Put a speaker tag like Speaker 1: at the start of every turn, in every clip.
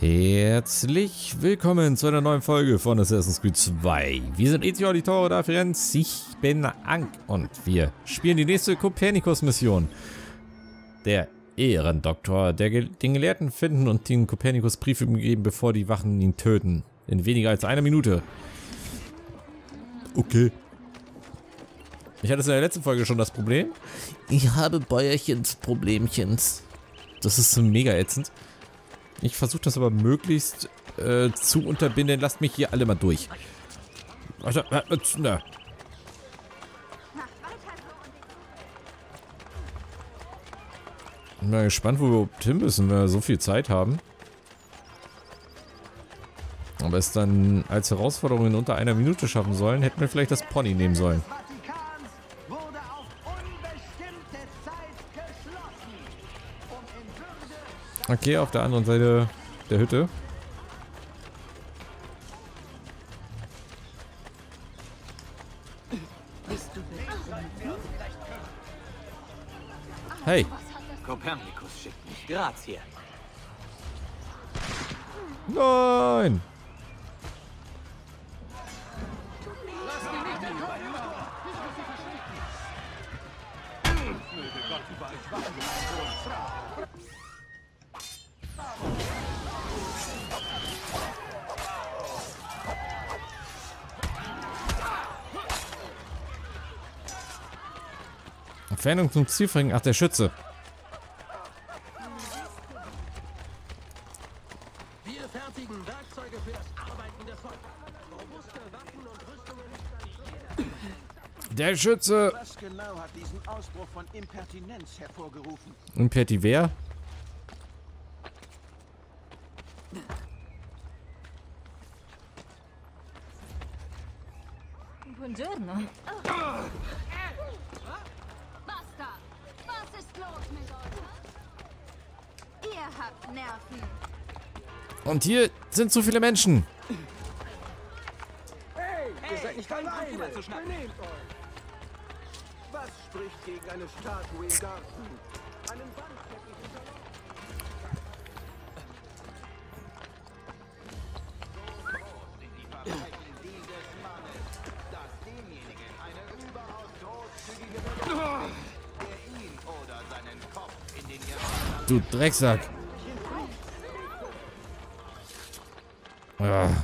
Speaker 1: Herzlich willkommen zu einer neuen Folge von Assassin's Creed 2. Wir sind Ezio Auditore da Firenze, ich bin Ank und wir spielen die nächste Kopernikus-Mission. Der Ehrendoktor, der den Gelehrten finden und den Kopernikus Briefe geben, bevor die Wachen ihn töten. In weniger als einer Minute. Okay. Ich hatte es in der letzten Folge schon das Problem. Ich habe Bäuerchens Problemchens. Das ist so mega ätzend. Ich versuche das aber möglichst zu unterbinden. Lasst mich hier alle mal durch. Also, na. Ich bin mal gespannt, wo wir überhaupt hin müssen, wenn wir so viel Zeit haben. Aber es dann als Herausforderung in unter einer Minute schaffen sollen, hätten wir vielleicht das Pony nehmen sollen. Okay, auf der anderen Seite der Hütte. Hey!
Speaker 2: Kopernikus schickt mich. Grazie.
Speaker 1: Nein! Entfernung zum Zielfang. Ach, der Schütze.
Speaker 3: Wir fertigen Werkzeuge für das Arbeiten der Volk. Robuste Waffen und Rüstungen.
Speaker 1: Der Schütze.
Speaker 4: Was genau hat diesen Ausbruch von Impertinenz hervorgerufen?
Speaker 1: Impertiver?
Speaker 5: Buongiorno.
Speaker 6: Basta! Was ist los mit euch? Ihr habt Nerven.
Speaker 1: Und hier sind zu viele Menschen.
Speaker 4: Hey, ihr seid nicht alleine! Benehmt euch! Was spricht gegen eine Statue im Garten? Einen Wandteppich hinterlassen?
Speaker 1: Du Drecksack. Ja.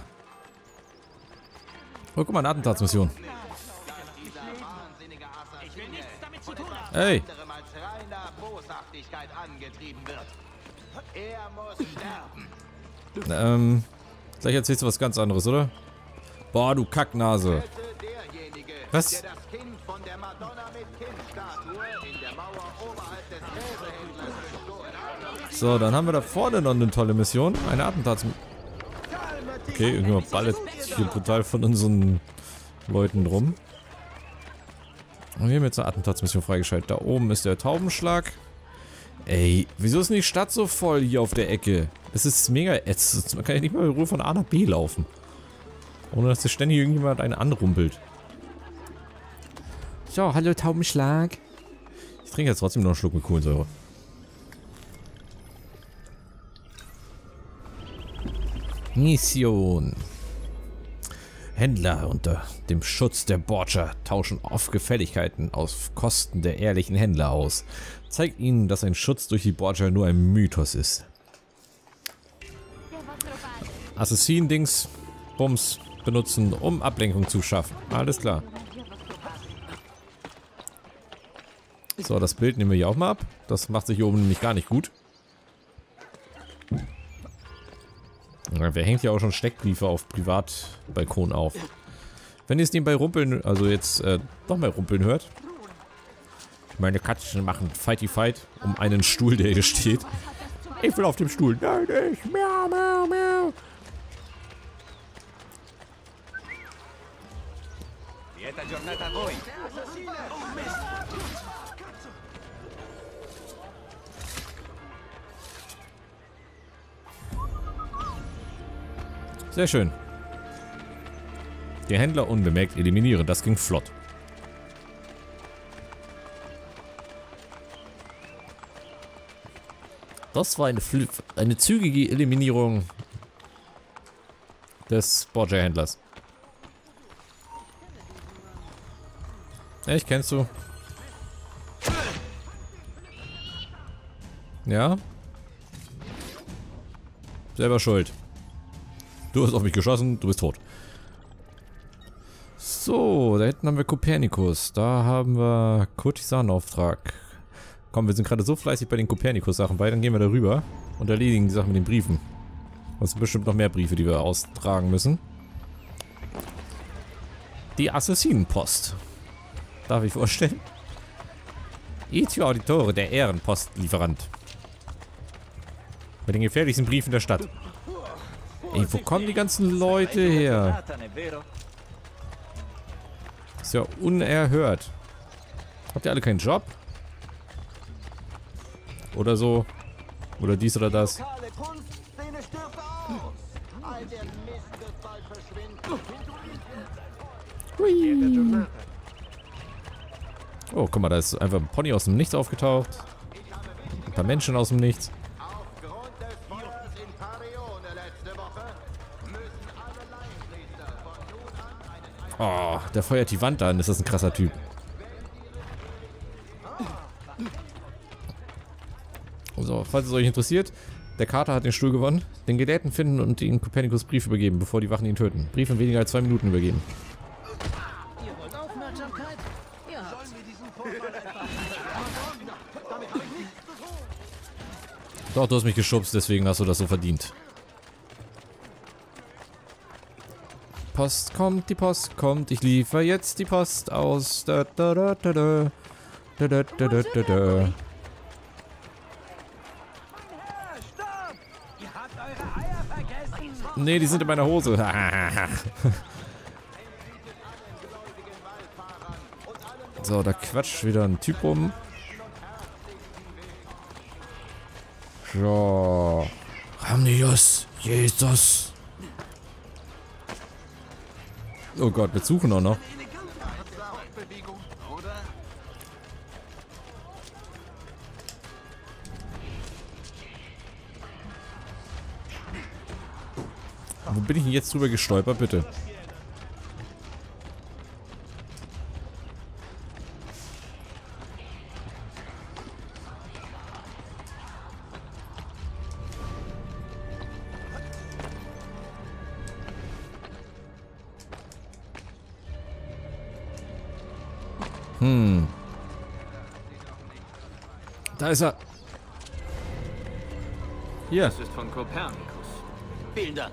Speaker 1: Oh, guck mal, eine Attentatsmission. Hey. Gleich erzählst du was ganz anderes, oder? Boah, du Kacknase. Was? So, dann haben wir da vorne noch eine tolle Mission. Eine Attentatsmission. Okay, irgendjemand ballert hier brutal von unseren Leuten rum. Und wir haben jetzt eine Attentatsmission freigeschaltet. Da oben ist der Taubenschlag. Ey, wieso ist denn die Stadt so voll hier auf der Ecke? Das ist mega ätzend. Man kann ja nicht mal in Ruhe von A nach B laufen. Ohne dass sich ständig irgendjemand einen anrumpelt. So, hallo Taubenschlag. Ich trinke jetzt trotzdem noch einen Schluck mit Kohlensäure. Mission. Händler unter dem Schutz der Borgia tauschen oft Gefälligkeiten auf Kosten der ehrlichen Händler aus. Zeigt ihnen, dass ein Schutz durch die Borgia nur ein Mythos ist. Assassinen-Dings, Bums benutzen, um Ablenkung zu schaffen. Alles klar. So, das Bild nehmen wir hier auch mal ab. Das macht sich hier oben nämlich gar nicht gut. Wer hängt ja auch schon Steckbriefe auf Privatbalkon auf? Wenn ihr es nebenbei rumpeln, also jetzt noch mal rumpeln hört. Meine Katzen machen Fighty Fight um einen Stuhl, der hier steht. Ich will auf dem Stuhl. Nein, ich. Miau, miau, miau. Sehr schön. Die Händler unbemerkt eliminieren. Das ging flott. Das war eine zügige Eliminierung des Borgia-Händlers. Echt, kennst du? Ja? Selber schuld. Du hast auf mich geschossen, du bist tot. So, da hinten haben wir Kopernikus. Da haben wir Kurtisanauftrag. Komm, wir sind gerade so fleißig bei den Kopernikus-Sachen bei, dann gehen wir da rüber und erledigen die Sachen mit den Briefen. Das sind bestimmt noch mehr Briefe, die wir austragen müssen. Die Assassinenpost. Darf ich vorstellen? Ezio Auditore, der Ehrenpostlieferant. Mit den gefährlichsten Briefen der Stadt. Ey, wo kommen die ganzen Leute her? Ist ja unerhört. Habt ihr alle keinen Job? Oder so? Oder dies oder das?
Speaker 4: Lokale Kunstszene stirbt aus. All der Mist wird bald verschwinden.
Speaker 1: Hui. Oh, guck mal, da ist einfach ein Pony aus dem Nichts aufgetaucht. Ein paar Menschen aus dem Nichts.
Speaker 4: Aufgrund des Feuers in Parione letzte Woche müssen alle Laienpriester von nun an einen
Speaker 1: Oh, der feuert die Wand an. Ist das ein krasser Typ. So, falls es euch interessiert, der Kater hat den Stuhl gewonnen. Den Gelehrten finden und den Kopernikus Brief übergeben, bevor die Wachen ihn töten. Brief in weniger als 2 Minuten übergeben.
Speaker 3: Ihr wollt Aufmerksamkeit? Ja. Sollen wir diesen Vorfall etwa... Damit habe ich nichts zu tun.
Speaker 1: Doch, du hast mich geschubst, deswegen hast du das so verdient. Post kommt, die Post kommt. Ich liefere jetzt die Post aus. Da, da, da, da, da. Da, da, da, da, da, da. Nee, die sind in meiner Hose. So, da quatscht wieder ein Typ rum. So. Ramnius, Jesus. Oh Gott, wir suchen auch noch. Wo bin ich denn jetzt drüber gestolpert, bitte? Da ist er. Hier.
Speaker 2: Das ist von Kopernikus. Vielen Dank.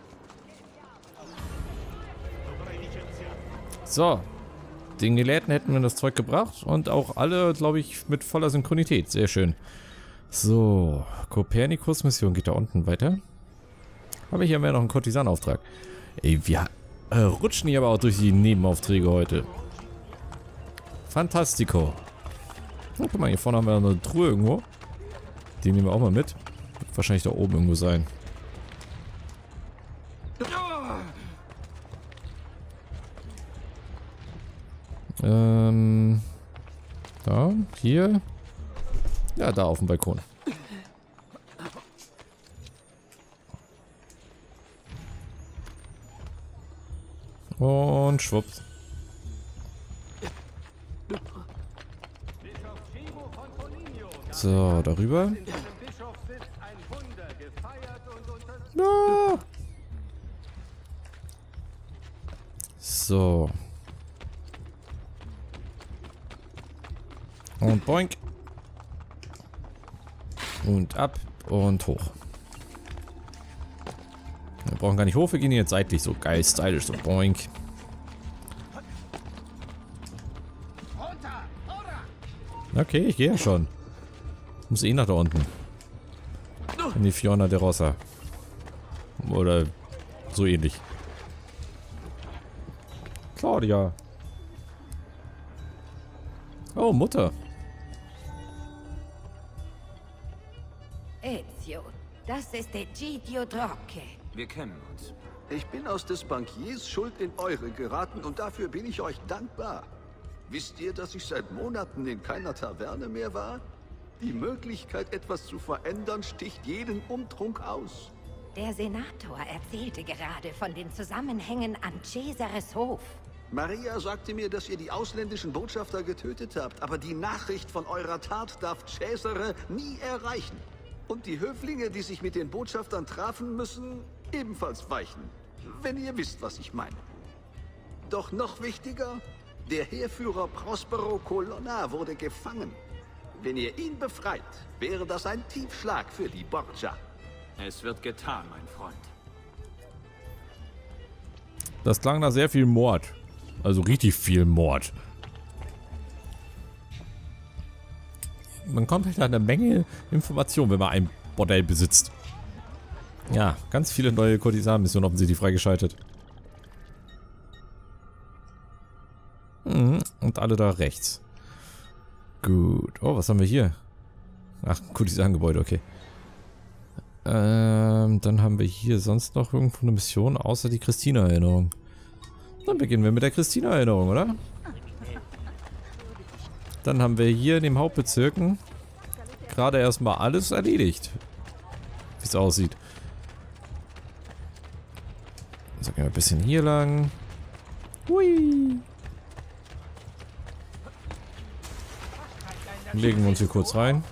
Speaker 1: So. Den Gelehrten hätten wir das Zeug gebracht und auch alle, glaube ich, mit voller Synchronität. Sehr schön. So. Kopernikus-Mission geht da unten weiter. Aber hier haben wir noch einen Kurtisanauftrag. Ey, wir rutschen hier aber auch durch die Nebenaufträge heute. Fantastico. Oh, guck mal, hier vorne haben wir eine Truhe irgendwo. Die nehmen wir auch mal mit. Wird wahrscheinlich da oben irgendwo sein. Da, hier. Ja, da auf dem Balkon. Und schwupps. So, darüber. Ja. So. Und boink. Und ab und hoch. Wir brauchen gar nicht hoch, wir gehen jetzt seitlich, so geil, stylisch, so boink. Okay, ich gehe ja schon. Ich muss eh nach da unten. In die Fiona de Rossa. Oder so ähnlich. Claudia. Oh, Mutter.
Speaker 5: Ezio, das ist Egidio Drocche.
Speaker 2: Wir kennen uns.
Speaker 4: Ich bin aus des Bankiers Schuld in eure geraten und dafür bin ich euch dankbar. Wisst ihr, dass ich seit Monaten in keiner Taverne mehr war? Die Möglichkeit, etwas zu verändern, sticht jeden Umtrunk aus.
Speaker 5: Der Senator erzählte gerade von den Zusammenhängen an Cesares Hof.
Speaker 4: Maria sagte mir, dass ihr die ausländischen Botschafter getötet habt, aber die Nachricht von eurer Tat darf Cesare nie erreichen. Und die Höflinge, die sich mit den Botschaftern trafen, müssen ebenfalls weichen. Wenn ihr wisst, was ich meine. Doch noch wichtiger, der Heerführer Prospero Colonna wurde gefangen. Wenn ihr ihn befreit, wäre das ein Tiefschlag für die Borgia.
Speaker 2: Es wird getan, mein Freund.
Speaker 1: Das klang nach sehr viel Mord. Also richtig viel Mord. Man kommt halt eine Menge Informationen, wenn man ein Bordell besitzt. Ja, ganz viele neue Kurtisan-Missionen offensichtlich freigeschaltet. Und alle da rechts. Gut. Oh, was haben wir hier? Ach, Kurtisan-Gebäude, okay. Dann haben wir hier sonst noch irgendwo eine Mission, außer die Christina-Erinnerung. Dann beginnen wir mit der Christina-Erinnerung, oder? Dann haben wir hier in den Hauptbezirken gerade erstmal alles erledigt. Wie es aussieht. So, gehen wir ein bisschen hier lang. Hui. Legen wir uns hier kurz rein.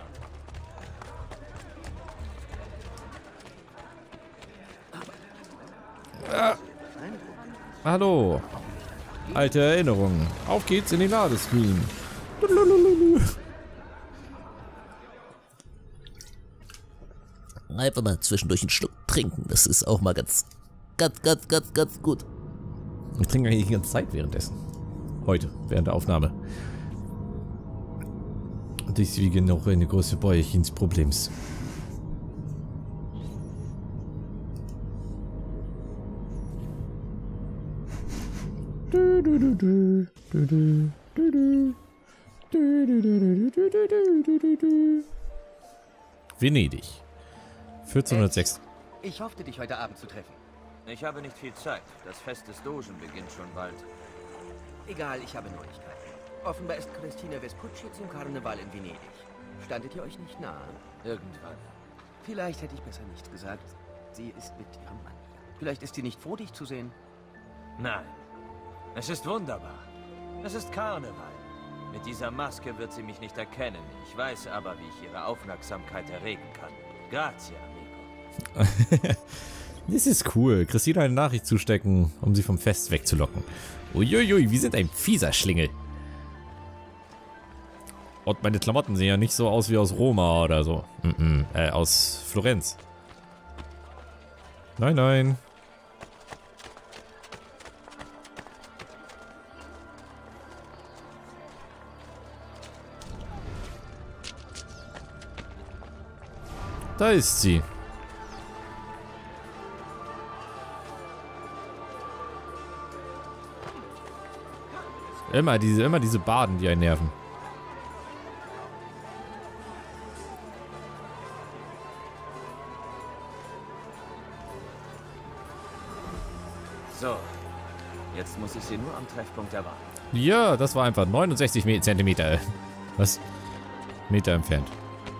Speaker 1: Hallo. Alte Erinnerungen. Auf geht's in den Ladescreen.
Speaker 7: Einfach mal zwischendurch einen Schluck trinken. Das ist auch mal ganz gut.
Speaker 1: Ich trinke eigentlich die ganze Zeit währenddessen. Heute, während der Aufnahme. Und ich wiege noch eine große Bäuerchen des Problems. Venedig. 1406.
Speaker 3: Ich hoffte, dich heute Abend zu treffen.
Speaker 2: Ich habe nicht viel Zeit. Das Fest des Dogen beginnt schon bald.
Speaker 3: Egal, ich habe Neuigkeiten. Offenbar ist Cristina Vespucci zum Karneval in Venedig. Standet ihr euch nicht nahe?
Speaker 2: Irgendwann.
Speaker 3: Vielleicht hätte ich besser nicht gesagt. Sie ist mit ihrem Mann. Vielleicht ist sie nicht froh, dich zu sehen.
Speaker 2: Nein. Es ist wunderbar. Es ist Karneval. Mit dieser Maske wird sie mich nicht erkennen. Ich weiß aber, wie ich ihre Aufmerksamkeit erregen kann. Grazie, amigo.
Speaker 1: Das ist cool. Christina eine Nachricht zustecken, um sie vom Fest wegzulocken. Uiuiui, wir sind ein fieser Schlingel. Und meine Klamotten sehen ja nicht so aus wie aus Roma oder so. Aus Florenz. Nein, nein. Da ist sie. Immer diese Baden, die einen nerven.
Speaker 2: So. Jetzt muss ich sie nur am Treffpunkt erwarten.
Speaker 1: Ja, das war einfach 69 Zentimeter. Was? Meter entfernt.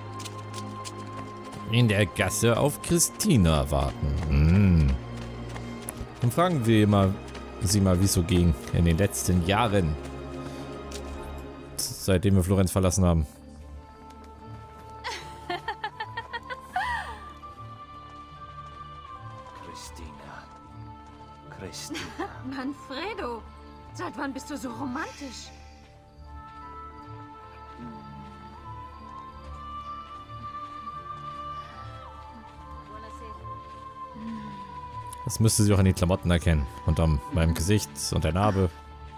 Speaker 1: In der Gasse auf Christina warten. Dann fragen wir sie mal, wie es so ging in den letzten Jahren. Seitdem wir Florenz verlassen haben.
Speaker 2: Christina.
Speaker 6: Manfredo, seit wann bist du so romantisch?
Speaker 1: Das müsste sie auch an den Klamotten erkennen. Und an meinem Gesicht und der Narbe.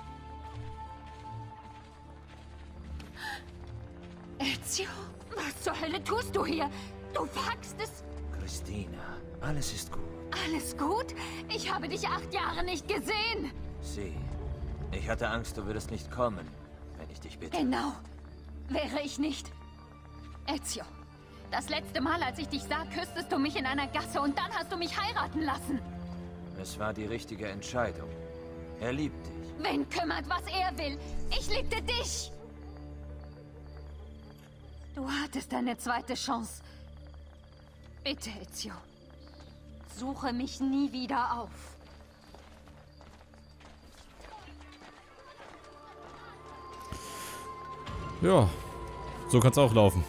Speaker 6: Ezio, was zur Hölle tust du hier? Du wagst es.
Speaker 2: Christina, alles ist gut.
Speaker 6: Alles gut? Ich habe dich 8 Jahre nicht gesehen.
Speaker 2: Sieh, ich hatte Angst, du würdest nicht kommen, wenn ich dich bitte.
Speaker 6: Genau. Wäre ich nicht. Ezio, das letzte Mal, als ich dich sah, küsstest du mich in einer Gasse und dann hast du mich heiraten lassen.
Speaker 2: Es war die richtige Entscheidung. Er liebt dich.
Speaker 6: Wen kümmert, was er will? Ich liebte dich. Du hattest eine zweite Chance. Bitte, Ezio. suche mich nie wieder auf.
Speaker 1: Ja, so kann's auch laufen.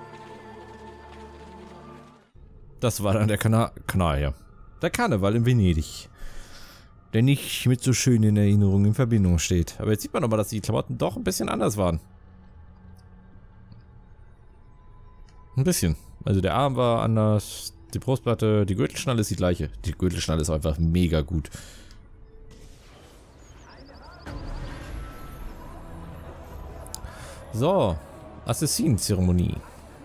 Speaker 1: Das war dann der Kanal hier. Der Karneval in Venedig. Der nicht mit so schönen Erinnerungen in Verbindung steht. Aber jetzt sieht man aber, dass die Klamotten doch ein bisschen anders waren. Ein bisschen. Also der Arm war anders, die Brustplatte, die Gürtelschnalle ist die gleiche. Die Gürtelschnalle ist einfach mega gut. So, Assassinenzeremonie.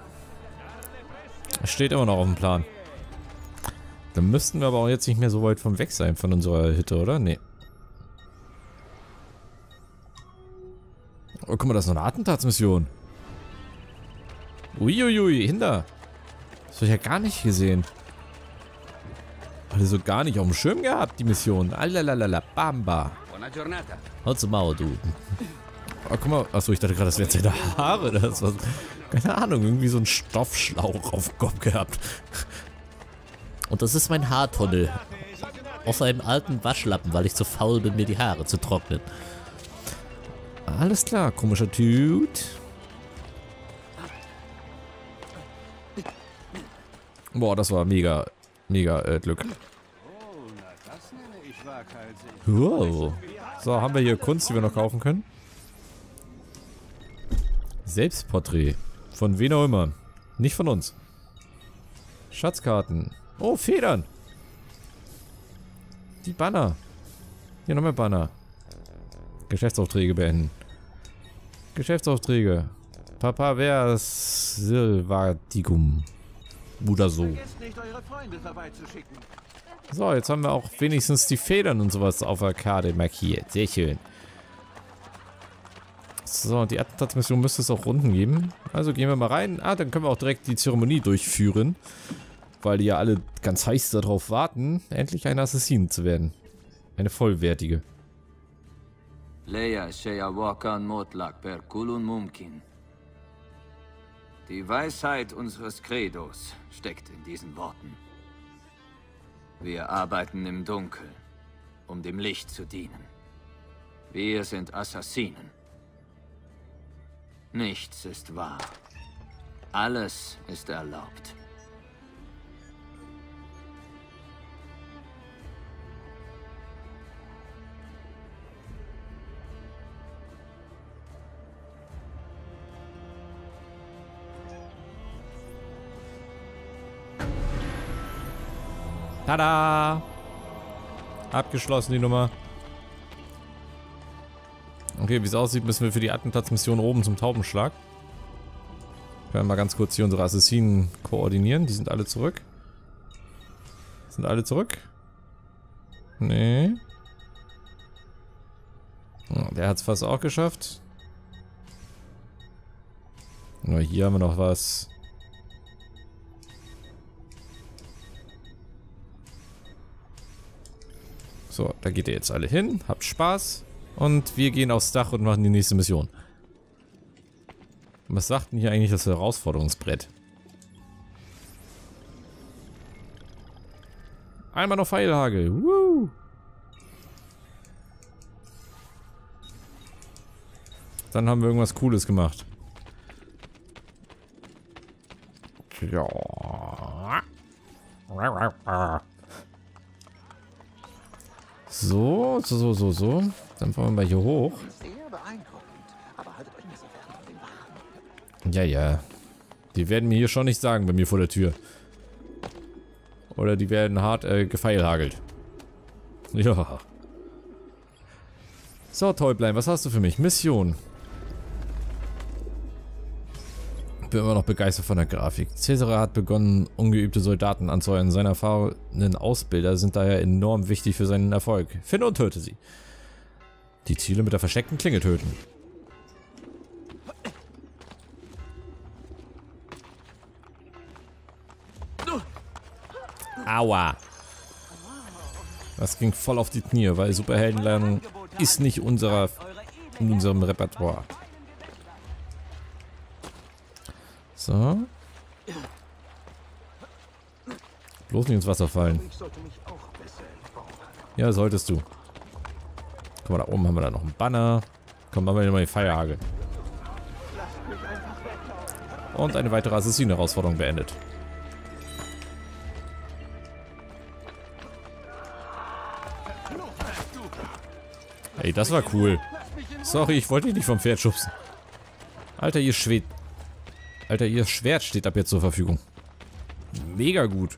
Speaker 1: Steht immer noch auf dem Plan. Dann müssten wir aber auch jetzt nicht mehr so weit vom Weg sein von unserer Hütte, oder? Nee. Oh, guck mal, das ist noch eine Attentatsmission. Uiuiui, hinter. Das habe ich ja gar nicht gesehen. Hatte so gar nicht auf dem Schirm gehabt, die Mission. Alalalala, bamba. Haut zum Maul, du. Oh, guck mal. Achso, ich dachte gerade, das wären seine Haare. Das war, keine Ahnung, irgendwie so ein Stoffschlauch auf dem Kopf gehabt.
Speaker 7: Und das ist mein Haartunnel. Aus einem alten Waschlappen, weil ich zu faul bin, mir die Haare zu trocknen.
Speaker 1: Alles klar, komischer Dude. Boah, das war mega Glück. Wow. So, haben wir hier Kunst, die wir noch kaufen können? Selbstporträt. Von wen auch immer. Nicht von uns. Schatzkarten. Oh, Federn. Die Banner. Hier noch mehr Banner. Geschäftsaufträge beenden. Geschäftsaufträge. Papa Vers Silvaticum. Oder so. So, jetzt haben wir auch wenigstens die Federn und sowas auf der Karte markiert. Sehr schön. So, die Attentatsmission müsste es auch Runden geben. Also gehen wir mal rein. Ah, dann können wir auch direkt die Zeremonie durchführen. Weil die ja alle ganz heiß darauf warten, endlich eine Assassine zu werden. Eine vollwertige.
Speaker 2: Leia Sheyawakan Motlak per Kulun Mumkin. Die Weisheit unseres Credos steckt in diesen Worten. Wir arbeiten im Dunkeln, um dem Licht zu dienen. Wir sind Assassinen. Nichts ist wahr. Alles ist erlaubt.
Speaker 1: Tada! Abgeschlossen die Nummer. Okay, wie es aussieht, müssen wir für die Attentatsmission oben zum Taubenschlag. Wir werden mal ganz kurz hier unsere Assassinen koordinieren. Die sind alle zurück. Sind alle zurück? Nee. Oh, der hat es fast auch geschafft. Nur hier haben wir noch was. So, da geht ihr jetzt alle hin. Habt Spaß. Und wir gehen aufs Dach und machen die nächste Mission. Was sagt denn hier eigentlich das Herausforderungsbrett? Einmal noch Pfeilhagel. Woo! Dann haben wir irgendwas Cooles gemacht. Ja. So. Dann fahren wir mal hier hoch. Ja. Die werden mir hier schon nicht sagen, bei mir vor der Tür. Oder die werden hart gefeilhagelt. Ja. So, Täublein, was hast du für mich? Mission. Bin immer noch begeistert von der Grafik. Caesar hat begonnen, ungeübte Soldaten anzuheuern. Seine erfahrenen Ausbilder sind daher enorm wichtig für seinen Erfolg. Finde und töte sie. Die Ziele mit der versteckten Klinge töten. Aua. Das ging voll auf die Knie, weil Superheldenlernung ist nicht in unserem Repertoire. So. Bloß nicht ins Wasser fallen.
Speaker 4: Ich sollte mich auch besser entbauen.
Speaker 1: Ja, solltest du. Guck mal, da oben haben wir da noch einen Banner. Komm, machen wir mal die Feierhagel. Und eine weitere Assassinen-Herausforderung beendet. Ey, das war cool. Sorry, ich wollte dich nicht vom Pferd schubsen. Alter, ihr Schwert steht ab jetzt zur Verfügung. Mega gut.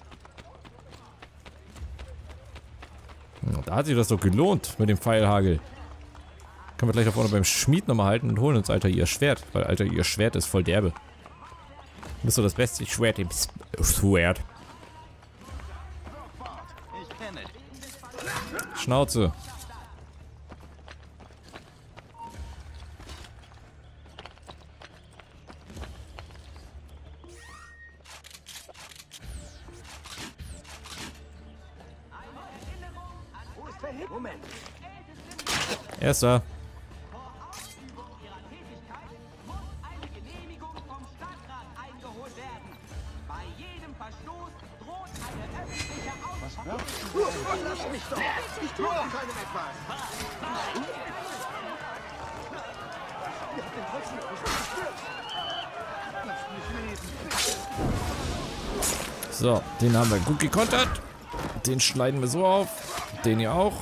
Speaker 1: Da hat sich das doch gelohnt mit dem Pfeilhagel. Können wir gleich da vorne beim Schmied nochmal halten und holen uns Alter ihr Schwert. Weil Alter ihr Schwert ist voll derbe. Das ist so das beste Schwert im Schwert. Schnauze. Erster.
Speaker 4: Lass mich doch! Ich tue doch keinem etwas! Ihr habt den trotzdem nicht gestört! Lass mich leben!
Speaker 1: So, den haben wir gut gekontert. Den schneiden wir so auf. Den hier auch.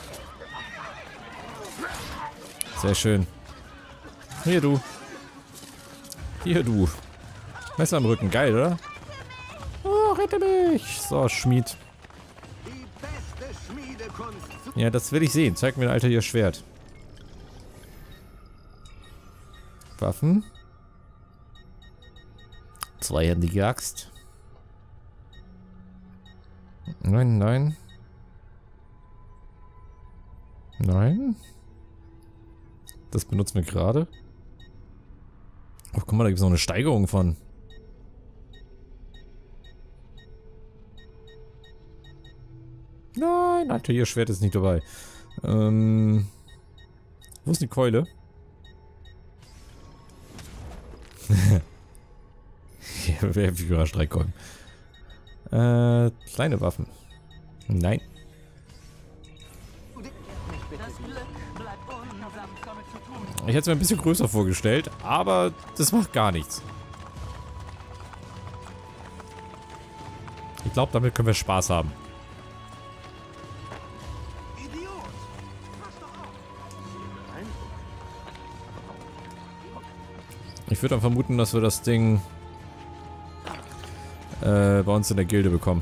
Speaker 1: Sehr schön. Hier du. Hier du. Messer am Rücken. Geil, oder? Oh, rette mich. So, Schmied.
Speaker 4: Die beste Schmiedekunst!
Speaker 1: Ja, das will ich sehen. Zeig mir, Alter, ihr Schwert. Waffen. Zweihändige Axt. Nein, nein. Nein. Das benutzen wir gerade. Oh, guck mal, da gibt es noch eine Steigerung von. Nein, Alter, ihr Schwert ist nicht dabei. Wo ist die Keule? Wer für Streichkolben? Kleine Waffen. Nein. Ich hätte es mir ein bisschen größer vorgestellt, aber das macht gar nichts. Ich glaube, damit können wir Spaß haben. Ich würde dann vermuten, dass wir das Ding bei uns in der Gilde bekommen.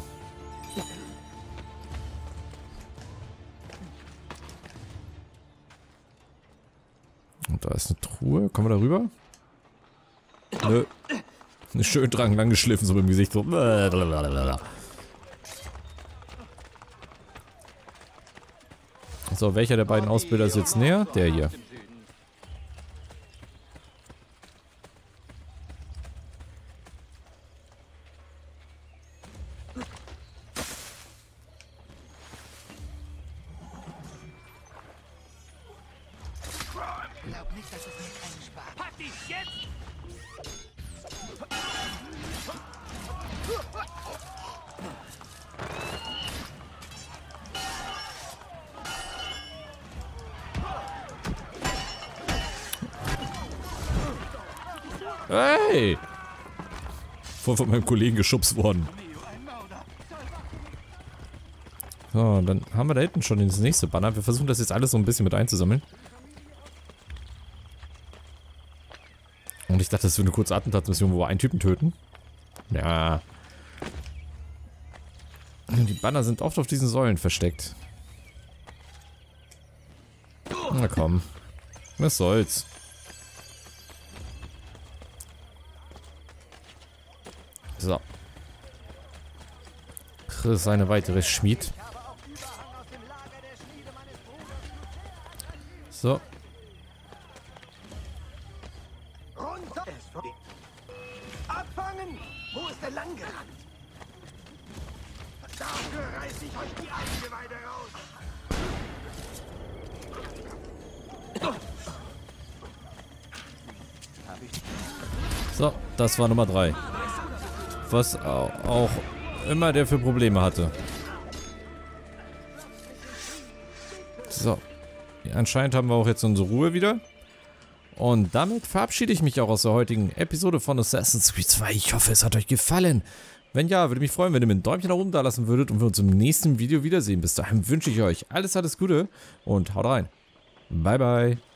Speaker 1: Und da ist eine Truhe. Kommen wir da rüber? Nö. Eine schön dran lang geschliffen, so im Gesicht. So. So, welcher der beiden Ausbilder ist jetzt näher? Der hier.
Speaker 3: Glaub nicht, dass es mir keinen Spaß.
Speaker 2: Pack dich jetzt!
Speaker 1: Hey! Voll von meinem Kollegen geschubst worden. So, dann haben wir da hinten schon das nächste Banner. Wir versuchen das jetzt alles so ein bisschen mit einzusammeln. Und ich dachte, das wäre eine kurze Attentatsmission, wo wir einen Typen töten. Ja. Die Banner sind oft auf diesen Säulen versteckt. Na komm. Was soll's. So. Das ist eine weitere Schmied. So.
Speaker 4: Runter! Abfangen! Wo ist der lang gerannt? Dafür reiß ich euch die Eingeweide raus!
Speaker 1: So, das war Nummer 3. Was auch immer der für Probleme hatte. So. Anscheinend haben wir auch jetzt unsere Ruhe wieder. Und damit verabschiede ich mich auch aus der heutigen Episode von Assassin's Creed 2. Ich hoffe, es hat euch gefallen. Wenn ja, würde mich freuen, wenn ihr mir ein Däumchen nach oben da lassen würdet und wir uns im nächsten Video wiedersehen. Bis dahin wünsche ich euch alles Gute und haut rein. Bye, bye.